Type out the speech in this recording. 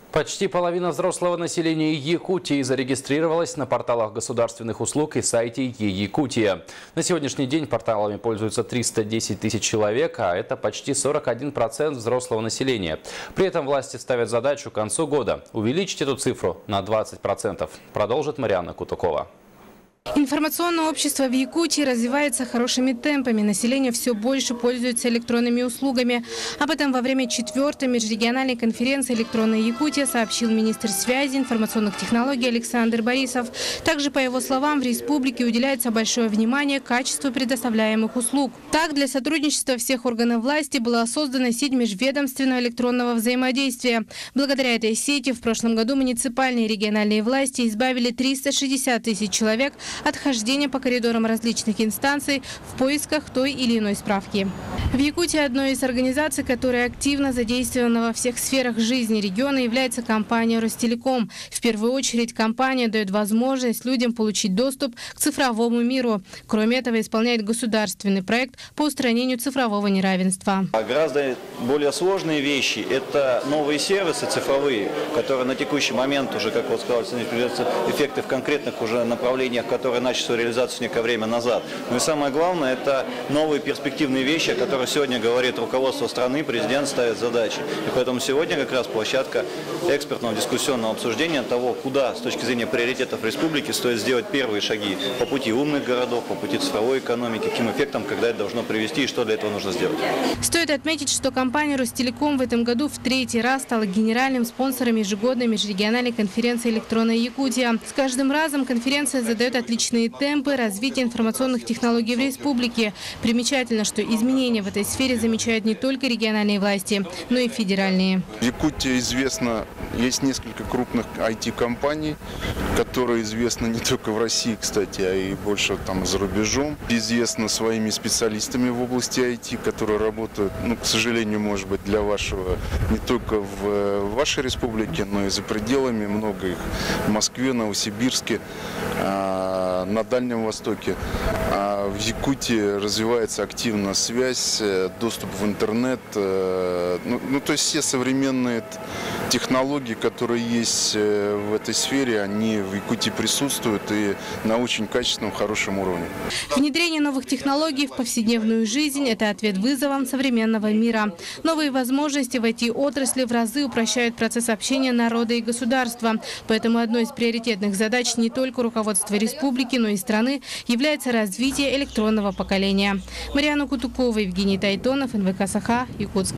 Почти половина взрослого населения Якутии зарегистрировалась на порталах государственных услуг и сайте Е-Якутия. На сегодняшний день порталами пользуются 310 тысяч человек, а это почти 41% взрослого населения. При этом власти ставят задачу к концу года увеличить эту цифру на 20%. Продолжит Марианна Кутукова. Информационное общество в Якутии развивается хорошими темпами. Население все больше пользуется электронными услугами. Об этом во время 4-й межрегиональной конференции «Электронная Якутия» сообщил министр связи и информационных технологий Александр Борисов. Также, по его словам, в республике уделяется большое внимание качеству предоставляемых услуг. Так, для сотрудничества всех органов власти была создана сеть межведомственного электронного взаимодействия. Благодаря этой сети в прошлом году муниципальные и региональные власти избавили 360 тысяч человек от хождения по коридорам различных инстанций в поисках той или иной справки. В Якутии одной из организаций, которая активно задействована во всех сферах жизни региона, является компания «Ростелеком». В первую очередь компания дает возможность людям получить доступ к цифровому миру. Кроме этого, исполняет государственный проект по устранению цифрового неравенства. Гораздо более сложные вещи – это новые сервисы цифровые, которые на текущий момент уже, как вот сказал, появляются эффекты в конкретных уже направлениях, которые начали свою реализацию некое время назад. Но и самое главное – это новые перспективные вещи, о которых сегодня говорит руководство страны, президент ставит задачи. И поэтому сегодня как раз площадка экспертного дискуссионного обсуждения того, куда с точки зрения приоритетов республики стоит сделать первые шаги по пути умных городов, по пути цифровой экономики, каким эффектом, когда это должно привести и что для этого нужно сделать. Стоит отметить, что компания «Ростелеком» в этом году в 3-й раз стала генеральным спонсором ежегодной межрегиональной конференции «Электронная Якутия». С каждым разом конференция задает отличные темпы развития информационных технологий в республике. Примечательно, что изменения в этой сфере замечают не только региональные власти, но и федеральные. В Якутии известно, есть несколько крупных IT-компаний, которые известны не только в России, кстати, а и больше там за рубежом. Известно своими специалистами в области IT, которые работают, к сожалению, может быть, для вашего, не только в вашей республике, но и за пределами. Много их в Москве, Новосибирске, на Дальнем Востоке. А в Якутии развивается активно связь, доступ в интернет. То есть все современные технологии, которые есть в этой сфере, они в Якутии присутствуют и на очень качественном, хорошем уровне. Внедрение новых технологий в повседневную жизнь – это ответ вызовам современного мира. Новые возможности в IT-отрасли в разы упрощают процесс общения народа и государства. Поэтому одной из приоритетных задач не только руководства республики, но и страны является развитие электронного поколения. Марианна Кутукова, Евгений Тайтонов, НВК «Саха», Якутск.